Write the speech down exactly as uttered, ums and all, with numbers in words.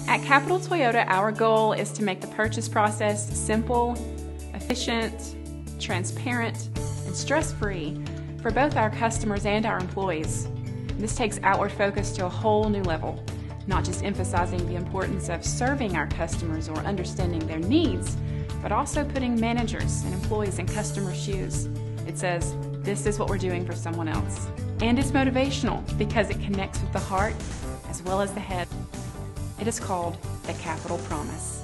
At Capital Toyota, our goal is to make the purchase process simple, efficient, transparent, and stress-free for both our customers and our employees. This takes outward focus to a whole new level, not just emphasizing the importance of serving our customers or understanding their needs, but also putting managers and employees in customer shoes. It says, this is what we're doing for someone else. And it's motivational because it connects with the heart as well as the head. It is called the Capital Promise.